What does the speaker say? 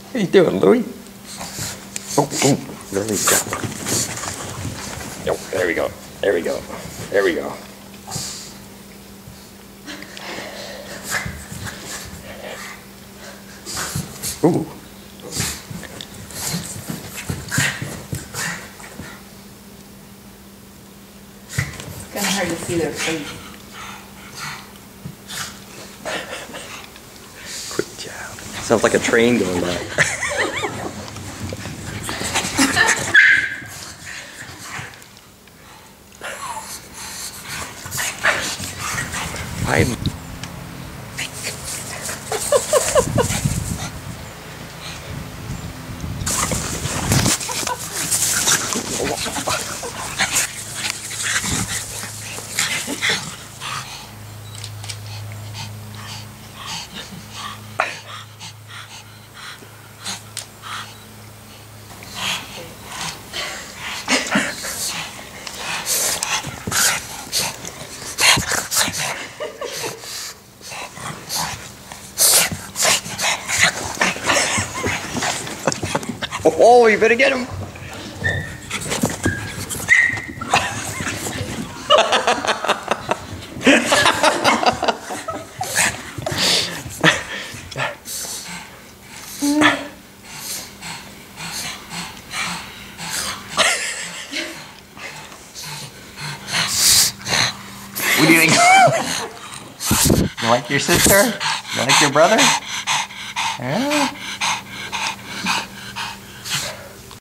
What are you doing, Louie? Oh, there we go. Oh, there we go. There we go. There we go. Ooh. It's kind of hard to see their face. Quick job. Sounds like a train going by. Hide. Oh, you better get him. What do you think? You like your sister? You like your brother? Yeah.